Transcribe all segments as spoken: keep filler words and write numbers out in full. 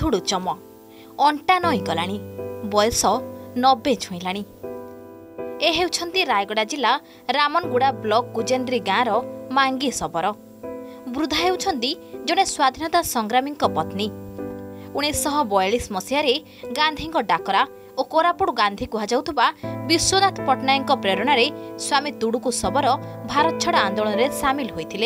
धुड़ु चम अंटा नई गलानी बयस नब्बे छुईलाणी। ए हेउछंती रायगड़ा जिला रामनगुड़ा ब्लॉक कुजेन्द्री गाँवर मांगी शबर। वृद्धा हेउछंती जड़े स्वाधीनता संग्रामी पत्नी। उन्नीस बयालीस मसीह गांधी डाकरा और कोरापुट गांधी कहुवा विश्वनाथ पट्टनायक प्रेरणा स्वामी तुड़ुकु शबर भारत छाड़ आंदोलन में सामिल होइथिले।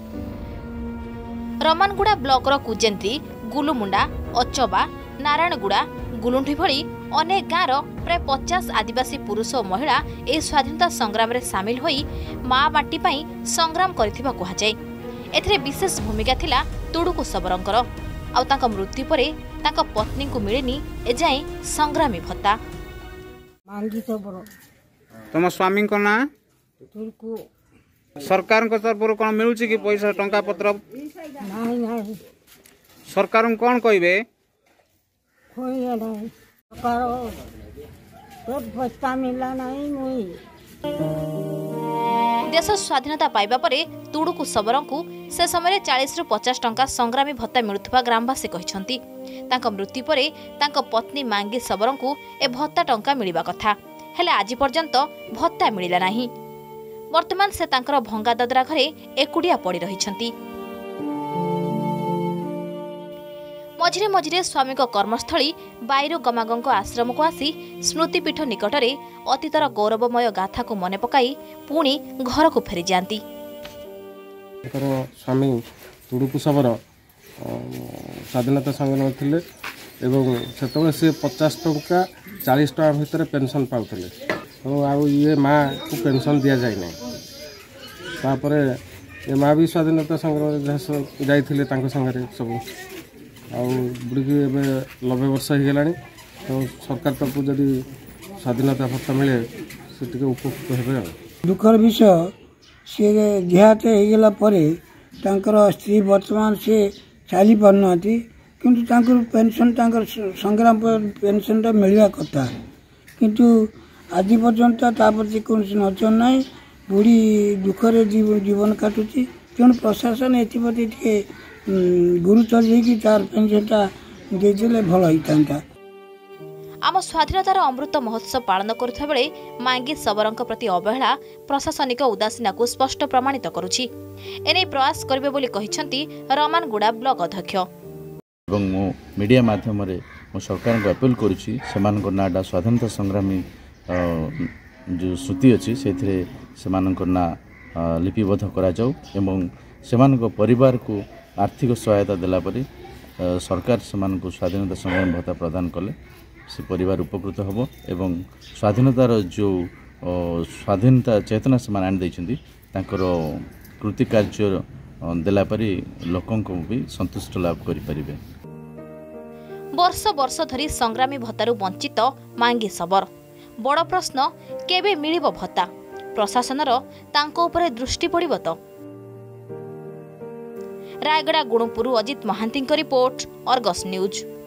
रमनगुड़ा ब्लॉकर कुजेन्द्री, गुलुमुंडा, अचबा, नारायणगुड़ा, गुलुंठी भली अनेक गाँवर प्राय पचास आदिवासी पुरुष और महिला ए स्वाधीनता संग्राम में सामिल होई माँ माटी पाई संग्राम करथिबा कुहाजाय। एथिरे विशेष भूमिका थिला तुड़ुकु शबरंकर। आउ तांका मृत्यु परे तांका पत्नी को मिलेनी एजाए संग्रामी भत्ता। मांगी शबर। तुम स्वामी को ना तुड़ुकु सरकार को तरफ कौन मिलुची कि पैसा टंका पत्र नहीं नहीं सरकार कौन कहबे कोई नहीं सरकार तो पैसा मिला नहीं मुई। देश स्वाधीनता पाइबा परे तुड़ुकु शबरंकु से समय चालीस रु पचास टंका संग्रामी भत्ता मिलुथुबा ग्रामवासी कहिसंती। तांका मृत्यु परे तांका पत्नी मांगी शबरंकु ए भत्ता टंका मिलिबा कथा हेले आज पर्यंत भत्ता मिलिला नाही। वर्तमान से तांकर भंगा दादरा घरे एकुडिया पड़ी रहिसंती। मझिरे मझिरे स्वामी कर्मस्थली बायरु गमागंग आश्रम को आसी स्मृतिपीठ निकटरे अतीतर गौरवमय गाथा को मने पकाई पुणी घर को फेरी जाती। स्वामी तुड़ुकु शबर स्वाधीनता संग्राम थिले एवं सेतबे से पचास टंका चालीस टंका भितर पेंशन पाउथिले और ये माँ को पेंशन दिया जाए ना। तापर ये माँ भी स्वाधीनता संग्राम जाइथिले तांको संगे सब आउ बुढ़ी नब्बे वर्ष हो गला तो सरकार तरफ जदि स्वाधीनता भत्ता मिले से उपकृत हे। दुखर विषय सी देहात होगला स्त्री वर्तमान से चली पारना किंतु पेंशन संग्राम पेंशन मिलवा कथा किंतु आज पर्यंत प्रति कौन नजर ना। बुढ़ी दुखरे जीवन काटुची तेणु प्रशासन एप्रति गुरुत्व देकी तार पेंशनटा देदेले भल होइतांता। आम स्वाधीनतार अमृत महोत्सव पालन करुथा बेले मांगी शबरंक प्रति अवहेला प्रशासनिक उदासीना को स्पष्ट प्रमाणित करुछि। एने प्रयास करिवे बोली कहिसंती रमनगुड़ा ब्लॉक अध्यक्ष। एवं मो मीडिया माध्यम रे मो सरकार को अपील करुछि सेमानक नाडा स्वाधीनता संग्रामी जो श्रुति अछि सेथिरे सेमानक ना लिपिबद्ध करा जाऊ एवं सेमानक परिवार को आर्थिक सहायता देला परी सरकार सेमानक स्वाधीनता संग्राम भत्ता प्रदान कले से परिवार उपकृत होबो एवं स्वाधीनतार जो स्वाधीनता चेतना से आनि दैछन्ती तांकर कृति कार्य देला परी लोकन को भी संतुष्ट लाभ करि परिबे। वर्ष वर्ष धरी संग्रामी भत्तारु वंचित मांगी शबर। बड़ प्रश्न केबे मिलिबो भत्ता? प्रशासनर तांको उपरे दृष्टि पड़िबो तो? Rayagada Gunupur Ajit Mohanty report, Argus news.